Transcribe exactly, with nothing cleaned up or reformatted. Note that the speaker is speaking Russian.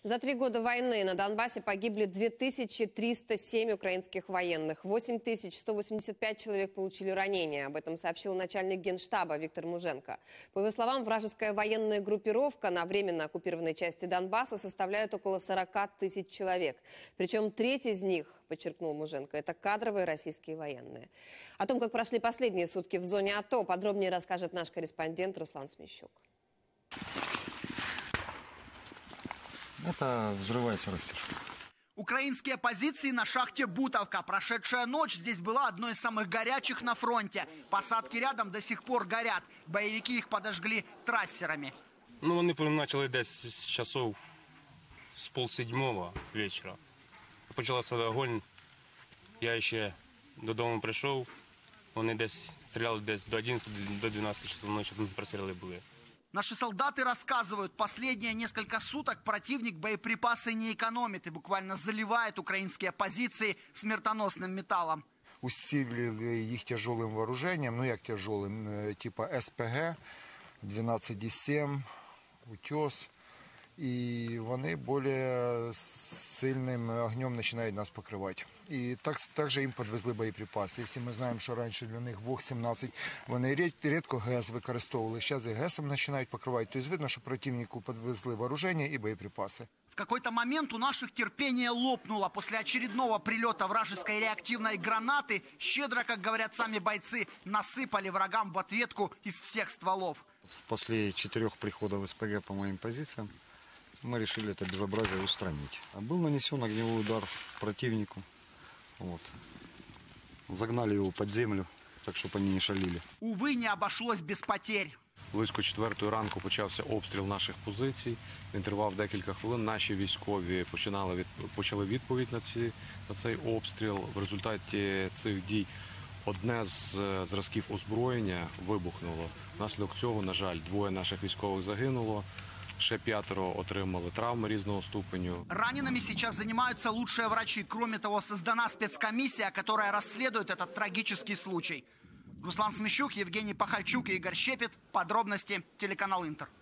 За три года войны на Донбассе погибли две тысячи триста семь украинских военных. восемь тысяч сто восемьдесят пять человек получили ранения. Об этом сообщил начальник Генштаба Виктор Муженко. По его словам, вражеская военная группировка на временно оккупированной части Донбасса составляет около сорока тысяч человек. Причем треть из них, подчеркнул Муженко, это кадровые российские военные. О том, как прошли последние сутки в зоне АТО, подробнее расскажет наш корреспондент Руслан Смещук. Это взрывается растяжка. Украинские позиции на шахте Бутовка. Прошедшая ночь здесь была одной из самых горячих на фронте. Посадки рядом до сих пор горят. Боевики их подожгли трассерами. Ну, вони почали десь з часов з полседьмого вечора. Почався огонь. Я ще додому прийшов. Вони десь стріляли десь до одинадцяти, до дванадцяти часов ночі простріли були. Наши солдаты рассказывают, последние несколько суток противник боеприпасы не экономит и буквально заливает украинские позиции смертоносным металлом. Усилили их тяжелым вооружением, ну як тяжелым, типа СПГ, дванадцять сім, утес. И вони более сильным огнем начинают нас покрывать. И так, также им подвезли боеприпасы. Если мы знаем, что раньше для них ВОГ семнадцять, вони редко ГЭС використовували, сейчас и ГЭСом начинают покрывать. То есть видно, что противнику подвезли вооружение и боеприпасы. В какой-то момент у наших терпение лопнуло. После очередного прилета вражеской реактивной гранаты щедро, как говорят сами бойцы, насыпали врагам в ответку из всех стволов. После четырех приходов СПГ по моим позициям мы решили это безобразие устранить. А был нанесен огневой удар противнику. Вот. Загнали его под землю, так чтобы они не шалили. Увы, не обошлось без потерь. Близько четвертої ранку почався обстріл наших позицій. Він тривав декілька хвилин. Наші військові починали від, почали відповідь на, ці, на цей обстріл. В результаті цих дій одне з зразків озброєння вибухнуло. Внаслідок цього, на жаль, двоє наших військових загинуло. Ще пятеро отримали травми різного ступеню. Ранеными сейчас занимаются лучшие врачи. Кроме того, создана спецкомиссия, которая расследует этот трагический случай. Руслан Смещук, Евгений Пахальчук и Игорь Щепет. Подробности телеканал Интер.